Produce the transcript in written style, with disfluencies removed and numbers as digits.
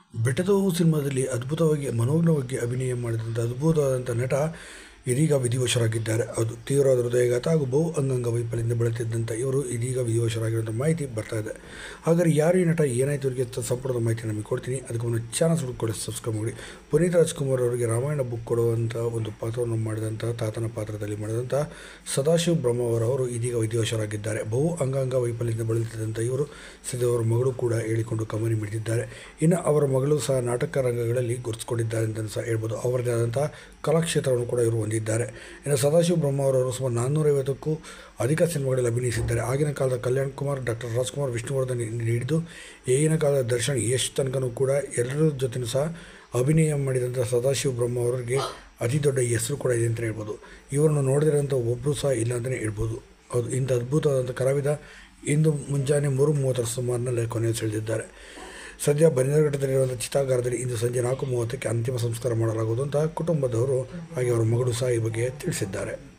ಬೆಟ್ಟದ ಹೂ ಸಿನಿಮಾದಲ್ಲಿ ಅದ್ಭುತವಾಗಿ ಮನೋಜ್ಞವಾಗಿ ಅಭಿನಯ ಮಾಡಿದಂಥ ಅದ್ಭುತವಾದಂಥ ನಟ ಇದೀಗ ವಿಧಿವಶರಾಗಿದ್ದಾರೆ. ಅದು ತೀವ್ರವಾದ ಹೃದಯಾಘಾತ ಹಾಗೂ ಬಹು ಅಂಗಾಂಗ ವೈಫಲ್ಯದಿಂದ ಬಳಲುತ್ತಿದ್ದಂಥ ಇವರು ಇದೀಗ ವಿಧಿವಶರಾಗಿರುವಂಥ ಮಾಹಿತಿ ಬರ್ತಾ ಇದೆ. ಹಾಗಾದರೆ ಯಾರು ಈ ನಟ, ಏನಾಯಿತು ಇವರಿಗೆ ಸಂಪೂರ್ಣ ಮಾಹಿತಿ ನಮಗೆ ಕೊಡ್ತೀನಿ. ಅದಕ್ಕೆ ಒಂದು ಚಾನಲ್ ಕೂಡ ಸಬ್ಸ್ಕ್ರೈಬ್ ಮಾಡಿ. ಪುನೀತ್ ರಾಜ್ಕುಮಾರ್ ಅವರಿಗೆ ರಾಮಾಯಣ ಬುಕ್ ಕೊಡುವಂಥ ಒಂದು ಪಾತ್ರವನ್ನು ಮಾಡಿದಂಥ ತಾತನ ಪಾತ್ರದಲ್ಲಿ ಮಾಡಿದಂಥ ಸದಾಶಿವ ಬ್ರಹ್ಮಾವರ್ ಇದೀಗ ವಿಧಿವಶರಾಗಿದ್ದಾರೆ. ಬಹು ಅಂಗಾಂಗ ವೈಫಲ್ಯದಿಂದ ಬಳಲುತ್ತಿದ್ದಂಥ ಇವರು ಸದ್ಯವರ ಮಗಳು ಕೂಡ ಹೇಳಿಕೊಂಡು ಕಮನಿ ಮಿಡಿದಿದ್ದಾರೆ. ಇನ್ನು ಅವರ ಮಗಳು ಸಹ ನಾಟಕ ರಂಗಗಳಲ್ಲಿ ಗುರುತಿಸಿಕೊಂಡಿದ್ದಾರೆ ಅಂತ ಸಹ ಹೇಳ್ಬೋದು. ಅವರದೇ ಆದಂಥ ಕಲಾಕ್ಷೇತ್ರವನ್ನು ಕೂಡ ಇವರು ಹೊಂದಿದ್ದಾರೆ. ಇನ್ನು ಸದಾಶಿವ ಬ್ರಹ್ಮಾವರ್ ಸುಮಾರು 450ಕ್ಕೂ ಅಧಿಕ ಸಿನಿಮಾಗಳಲ್ಲಿ ಅಭಿನಯಿಸಿದ್ದಾರೆ. ಆಗಿನ ಕಾಲದ ಕಲ್ಯಾಣ್ ಕುಮಾರ್, ಡಾಕ್ಟರ್ ರಾಜ್ಕುಮಾರ್, ವಿಷ್ಣುವರ್ಧನ್ ಹಿಡಿದು ಈಗಿನ ಕಾಲದ ದರ್ಶನ್, ಯಶ್ ತನಕನೂ ಕೂಡ ಎಲ್ಲರ ಜೊತೆಯೂ ಸಹ ಅಭಿನಯ ಮಾಡಿದಂಥ ಸದಾಶಿವ ಬ್ರಹ್ಮಾವರ್ಗೆ ಅತಿ ದೊಡ್ಡ ಹೆಸರು ಕೂಡ ಇದೆ ಅಂತಲೇ ಹೇಳ್ಬೋದು. ಇವರನ್ನು ನೋಡಿದಿರೋಂಥ ಒಬ್ಬರು ಸಹ ಇಲ್ಲ ಅಂತಲೇ ಹೇಳ್ಬೋದು. ಅದು ಇಂಥ ಅದ್ಭುತವಾದಂಥ ಕಲಾವಿದ ಇಂದು ಮುಂಜಾನೆ 3:30 ಸುಮಾರಿನಲ್ಲಿ ಕೊನೆಯ ಸೆಳೆದಿದ್ದಾರೆ. ಸದ್ಯ ಬನ್ನೇರುಘಟ್ಟದಲ್ಲಿರುವಂಥ ಚಿತಾಗಾರದಲ್ಲಿ ಇಂದು ಸಂಜೆ 4:30ಕ್ಕೆ ಅಂತಿಮ ಸಂಸ್ಕಾರ ಮಾಡಲಾಗುವುದು ಅಂತ ಕುಟುಂಬದವರು ಹಾಗೆ ಅವರ ಮಗಳು ಸಹ ಈ ಬಗ್ಗೆ ತಿಳಿಸಿದ್ದಾರೆ.